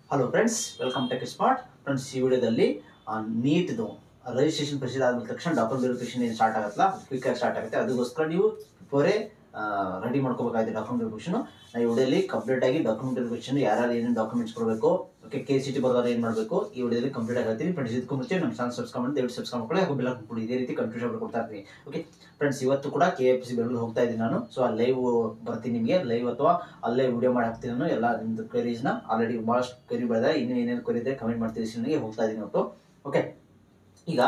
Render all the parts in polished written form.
Hello friends, welcome tech smart. Friends, ಈ ವಿಡಿಯೋದಲ್ಲಿ ನೀಟ್ದು ರಿಜಿಸ್ಟ್ರೇಷನ್ ಪ್ರೊಸೀಜರ್ ಆದ ತಕ್ಷಣ ಡಾಕ್ಯುಮೆಂಟ್ ವೆರಿಫಿಕೇಶನ್ ಏನು ಸ್ಟಾರ್ಟ್ ಆಗುತ್ತಲ್ಲ, ಕ್ವಿಕ್ ಆಗಿ ಸ್ಟಾರ್ಟ್ ಆಗುತ್ತೆ. ಅದಕ್ಕೋಸ್ಕರ ನೀವು ಬರೇ ರೆಡಿ ಮಾಡ್ಕೋಬೇಕಾಗಿದೆ ಡಾಕ್ಯುಮೆಂಟ್ ವೆರಿಫಿಕೇಶನ್. ಈ ವಿಡಿಯೋಲಿ ಕಂಪ್ಲೀಟ್ ಆಗಿ ಡಾಕ್ಯುಮೆಂಟ್ ವೆರಿಫಿಕೇಶನ್ ಯಾರು ಏನೇನು ಡಾಕ್ಯುಮೆಂಟ್ಸ್ ಕೊಡಬೇಕು, ಓಕೆ, KCT ಬರೋದಾದ್ರೆ ಏನು ಮಾಡಬೇಕು, ಈ ವಿಡಿಯೋಲಿ ಕಂಪ್ಲೀಟ್ ಆಗಿರ್ತೀನಿ. ಫ್ರೆಂಡ್ಸ್, ಇದಕ್ಕೂ ಮುಂಚೆ ನಮ್ಮ ಚಾನಲ್ ಸಬ್ಸ್ಕ್ರೈಬ್ ಮಾಡಿ ದಯವಿಟ್ಟು ಸಬ್ಸ್ಕ್ರೈಬ್ ಮಾಡ್ಕೊಳ್ಳಿ, ಹಾಗೂ ಬೆಲ್ ಹಾಕ್ಬಿಡಿ. ಇದೇ ರೀತಿ ಕನ್ಫ್ಯೂಷನ್ ಕೊಡ್ತಾ ಇರ್ತೀನಿ. ಓಕೆ ಫ್ರೆಂಡ್ಸ್, ಇವತ್ತು ಕೂಡ KFC ಬೆಂಗಳೂರು ಹೋಗ್ತಾ ಇದ್ದೀನಿ ನಾನು. ಸೊ ಅಲ್ಲಿ ಲೈವ್ ಬರ್ತೀನಿ, ನಿಮಗೆ ಲೈವ್ ಅಥವಾ ಅಲ್ಲೇ ವಿಡಿಯೋ ಮಾಡಿ ಹಾಕ್ತೀನಿ ನಾನು. ಎಲ್ಲ ನಿಮ್ದು ಕ್ವೆರೀಸ್ನ ಆಲ್ರೆಡಿ ಭಾಳಷ್ಟು ಕ್ವೆರಿ ಬೆಳೆದ, ಇನ್ನೂ ಏನೇನು ಕ್ವೆರಿ ಇದೆ ಕಮೆಂಟ್ ಮಾಡ್ತೀವಿ. ನನಗೆ ಹೋಗ್ತಾ ಇದ್ದೀನಿ ಇವತ್ತು. ಓಕೆ, ಈಗ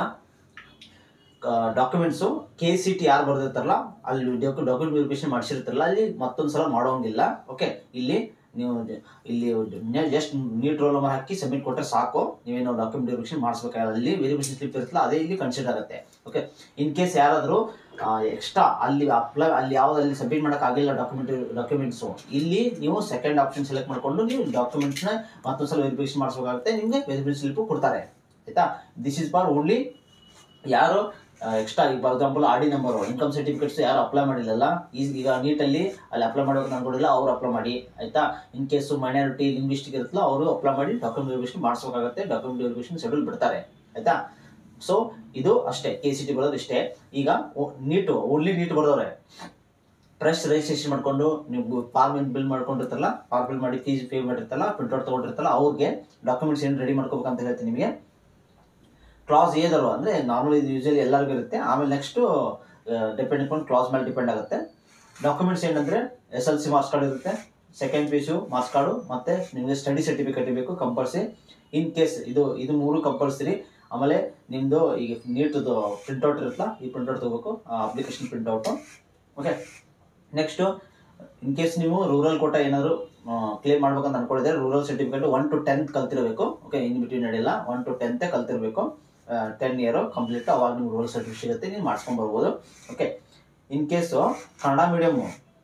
ಡಾಕ್ಯುಮೆಂಟ್ಸು KCT ಯಾರು ಬರ್ದಿರ್ತಾರಲ್ಲ, ಅಲ್ಲಿ ಡಾಕ್ಯುಮೆಂಟ್ ವೆರಿಫಿಕೇಶನ್ ಮಾಡಿಸಿರ್ತಾರಲ್ಲ, ಅಲ್ಲಿ ಮತ್ತೊಂದ್ಸಲ ಮಾಡೋಂಗಿಲ್ಲ. ಓಕೆ, ಇಲ್ಲಿ ನೀವು ಇಲ್ಲಿ ಜಸ್ಟ್ ನೀಟ್ ರೋಲ್ ನಂಬರ್ ಹಾಕಿ ಸಬ್ಮಿಟ್ ಕೊಟ್ಟರೆ ಸಾಕು. ನೀವೇನು ಡಾಕ್ಯುಮೆಂಟ್ ವೆರಿಫಿಕೇಶನ್ ಮಾಡಿಸ್ಬೇಕಾಗಲ್ಲ. ಅಲ್ಲಿ ವೆರಿಫಿಕೇಶನ್ ಸ್ಲಿಪ್ ಇರುತ್ತಲ್ಲ, ಅದೇ ಇಲ್ಲಿ ಕನ್ಸಿಡರ್ ಆಗುತ್ತೆ. ಓಕೆ, ಇನ್ ಕೇಸ್ ಯಾರಾದರೂ ಎಕ್ಸ್ಟ್ರಾ ಅಲ್ಲಿ ಯಾವುದಲ್ಲಿ ಸಬ್ಮಿಟ್ ಮಾಡೋಕ್ಕಾಗಿಲ್ಲ ಡಾಕ್ಯುಮೆಂಟ್ಸು, ಇಲ್ಲಿ ನೀವು ಸೆಕೆಂಡ್ ಆಪ್ಷನ್ ಸೆಲೆಕ್ಟ್ ಮಾಡಿಕೊಂಡು ನೀವು ಡಾಕ್ಯುಮೆಂಟ್ಸ್ನ ಮತ್ತೊಂದ್ಸಲ ವೆರಿಫಿಕೇಶನ್ ಮಾಡಿಸ್ಬೇಕಾಗುತ್ತೆ. ನಿಮಗೆ ವೆರಿಫಿಕೇಶನ್ ಸ್ಲಿಪ್ಪು ಕೊಡ್ತಾರೆ. ಆಯಿತಾ? ದಿಸ್ ಇಸ್ ಫಾರ್ ಓನ್ಲಿ ಯಾರು ಎಕ್ಸ್ಟ್ರಾ. ಈಗ for example RD number, income certificates ಯಾರು ಅಪ್ಲೈ ಮಾಡಿಲ್ಲಲ್ಲ, ಈಗ ನೀಟಲ್ಲಿ ಅಲ್ಲಿ ಅಪ್ಲೈ ಮಾಡೋಕೆ ಅನ್ಕೊಂಡಿಲ್ಲ, ಅವ್ರು ಅಪ್ಲೈ ಮಾಡಿ. ಆಯಿತಾ? ಇನ್ ಕೇಸು ಮೈನಾರಿಟಿ ಲಿಂಗ್ವಿಸ್ಟಿಕ್ ಇರುತ್ತಲ್ಲ, ಅವರು ಅಪ್ಲೈ ಮಾಡಿ ಡಾಕ್ಯುಮೆಂಟ್ ವೆರಿಫಿಕೇಶನ್ ಮಾಡಿಸ್ಬೇಕಾಗುತ್ತೆ. ಡಾಕ್ಯುಮೆಂಟ್ ವೆರಿಫಿಕೇಶನ್ ಶೆಡ್ಯೂಲ್ ಬಿಡ್ತಾರೆ. ಆಯಿತಾ? ಸೊ ಇದು ಅಷ್ಟೇ, KCT ಬರೋದು ಇಷ್ಟೇ. ಈಗ ಓನ್ಲಿ ನೀಟ್ ಬರೋದ್ರೆ ಫ್ರೆಶ್ ರಿಜಿಸ್ಟ್ರೇಷನ್ ಮಾಡ್ಕೊಂಡು ನೀವು ಫಾರ್ಮ್ ಬಿಲ್ ಮಾಡ್ಕೊಂಡಿರ್ತಾರಲ್ಲ, ಫಾರ್ಮ್ ಬಿಲ್ ಮಾಡಿ ಫೀಸ್ ಪೇ ಮಾಡಿರ್ತಾರಲ್ಲ, ಪ್ರಿಂಟ್ಔಟ್ ತೊಗೊಂಡಿರ್ತಾರಲ್ಲ, ಅವ್ರಿಗೆ ಡಾಕ್ಯುಮೆಂಟ್ಸ್ ಏನು ರೆಡಿ ಮಾಡ್ಕೋಬೇಕಂತ ಹೇಳ್ತೀನಿ ನಿಮಗೆ. ಕ್ಲಾಸ್ ಏದರು ಅಂದರೆ ನಾರ್ಮಲಿ ಯೂಶಲಿ ಎಲ್ಲರಿಗೂ ಇರುತ್ತೆ. ಆಮೇಲೆ ನೆಕ್ಸ್ಟು ಡಿಪೆಂಡ್ ಅಪಾನ್ ಕ್ಲಾಸ್ ಮೇಲೆ ಡಿಪೆಂಡ್ ಆಗುತ್ತೆ. ಡಾಕ್ಯುಮೆಂಟ್ಸ್ ಏನಂದರೆ SLC ಮಾರ್ಕ್ಸ್ ಕಾರ್ಡ್ ಇರುತ್ತೆ, ಸೆಕೆಂಡ್ PU ಮಾರ್ಕ್ಸ್ ಕಾರ್ಡು, ಮತ್ತು ನಿಮಗೆ ಸ್ಟಡಿ ಸರ್ಟಿಫಿಕೇಟ್ ಇರಬೇಕು ಕಂಪಲ್ಸರಿ. ಇನ್ ಕೇಸ್ ಇದು ಮೂರು ಕಂಪಲ್ಸರಿ. ಆಮೇಲೆ ನಿಮ್ಮದು ಈಗ ನೀಟ್ದು ಪ್ರಿಂಟ್ಔಟ್ ಇರುತ್ತಲ್ಲ, ಈ ಪ್ರಿಂಟ್ಔಟ್ ತೊಗೋಬೇಕು, application printout. Okay, next in case ನೀವು ರೂರಲ್ ಕೋಟಾ ಏನಾದರೂ ಕ್ಲೇಮ್ ಮಾಡ್ಬೇಕಂತ ಅನ್ಕೊಂಡಿದ್ರೆ, ರೂರಲ್ ಸರ್ಟಿಫಿಕೇಟ್ 1 to 10 ಕಲ್ತಿರಬೇಕು. ಓಕೆ, ಇನ್ ಬಿಟ್ವೀನ್ ನಡೆಯಲ್ಲ, 1 to 10 ಕಲ್ತಿರಬೇಕು. 10 ಇಯರು ಕಂಪ್ಲೀಟ್, ಅವಾಗ ನೀವು ರೂರಲ್ ಸರ್ಟಿಫಿಕೇಟ್ ಸಿಗುತ್ತೆ, ನೀವು ಮಾಡ್ಸ್ಕೊಂಡು ಬರ್ಬೋದು. Okay, in case Kannada medium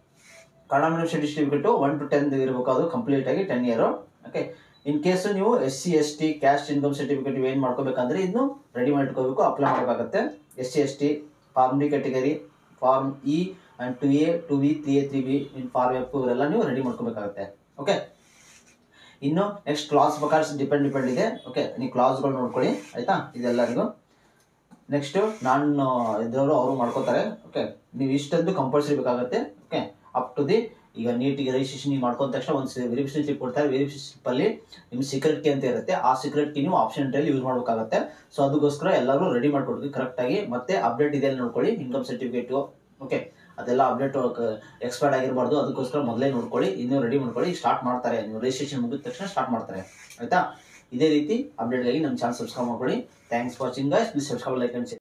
certificate 1 to 10 ಇರಬೇಕು, ಅದು ಕಂಪ್ಲೀಟಾಗಿ 10 ಇಯರು. ಓಕೆ, ಇನ್ ಕೇಸು ನೀವು SC ST caste income certificate ಏನು ಮಾಡ್ಕೋಬೇಕಂದ್ರೆ ಇದನ್ನು ರೆಡಿ ಮಾಡಿಟ್ಕೋಬೇಕು, ಅಪ್ಲೈ ಮಾಡಬೇಕಾಗತ್ತೆ. SC ST form D category, form E and 2A 2B 3A 3B in form F ಇವರೆಲ್ಲ ನೀವು ರೆಡಿ ಮಾಡ್ಕೋಬೇಕಾಗುತ್ತೆ. ಓಕೆ, ಇನ್ನು ನೆಕ್ಸ್ಟ್ ಕ್ಲಾಸ್ ಬೇಕಾದ್ರೆ ಡಿಪೆಂಡ್ ಇದೆ. ಓಕೆ, ನೀವು ಕ್ಲಾಸ್ಗಳು ನೋಡ್ಕೊಳ್ಳಿ. ಆಯಿತಾ? ಇದೆಲ್ಲರಿಗೂ ನೆಕ್ಸ್ಟು ನಾನು ಇದ್ದವರು ಅವರು ಮಾಡ್ಕೋತಾರೆ. ಓಕೆ, ನೀವು ಇಷ್ಟೊಂದು ಕಂಪಲ್ಸರಿ ಬೇಕಾಗುತ್ತೆ. ಓಕೆ, ಅಪ್ ಟು ದಿ ಈಗ ನೀಟಿಗೆ ರಿಜಿಸ್ಟ್ರೇಷನ್ ನೀವು ಮಾಡ್ಕೊಂಡ ತಕ್ಷಣ ಒಂದು ವೆರಿಫಿಕೇಶನ್ ಸ್ಲಿಪ್ ಕೊಡ್ತಾರೆ. ವೆರಿಫಿಕೇಶನ್ ಸ್ಲಿಪ್ಪಲ್ಲಿ ನಿಮ್ಮ ಸೀಕ್ರೆಟ್ ಕೀ ಅಂತ ಇರುತ್ತೆ. ಆ ಸೀಕ್ರೆಟ್ ಕೀ ನೀವು ಆಪ್ಷನ್ ಟೈಲ್ ಯೂಸ್ ಮಾಡಬೇಕಾಗುತ್ತೆ. ಸೊ ಅದಕ್ಕೋಸ್ಕರ ಎಲ್ಲರೂ ರೆಡಿ ಮಾಡ್ಕೊಡ್ತೀವಿ ಕರೆಕ್ಟಾಗಿ. ಮತ್ತೆ ಅಪ್ಡೇಟ್ ಇದೆ ನೋಡ್ಕೊಳ್ಳಿ, ಇನ್ಕಮ್ ಸರ್ಟಿಫಿಕೇಟು. ಓಕೆ, ಅದೆಲ್ಲ ಅಪ್ಡೇಟ್ ಎಕ್ಸ್ಪೈರ್ಡ್ ಆಗಿರಬಾರ್ದು, ಅದಕ್ಕೋಸ್ಕರ ಮೊದಲೇ ನೋಡ್ಕೊಳ್ಳಿ, ಇನ್ನೂ ರೆಡಿ ಮಾಡ್ಕೊಳ್ಳಿ. ಸ್ಟಾರ್ಟ್ ಮಾಡ್ತಾರೆ, ನೀವು ರಿಜಿಸ್ಟ್ರೇಷನ್ ಮುಗಿದ ತಕ್ಷಣ ಸ್ಟಾರ್ಟ್ ಮಾಡ್ತಾರೆ. ಆಯಿತಾ? ಇದೇ ರೀತಿ ಅಪ್ಡೇಟ್ಗಾಗಿ ನಮ್ಮ ಚಾನಲ್ ಸಬ್ಸ್ಕ್ರೈಬ್ ಮಾಡ್ಕೊಳ್ಳಿ. Thanks for watching guys. Please subscribe, like and share.